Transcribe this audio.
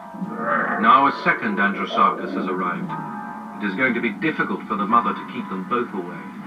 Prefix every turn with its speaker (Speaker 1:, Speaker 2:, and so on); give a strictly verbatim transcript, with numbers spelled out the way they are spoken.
Speaker 1: Now a second Andrewsarchus has arrived. It is going to be difficult for the mother to keep them both away.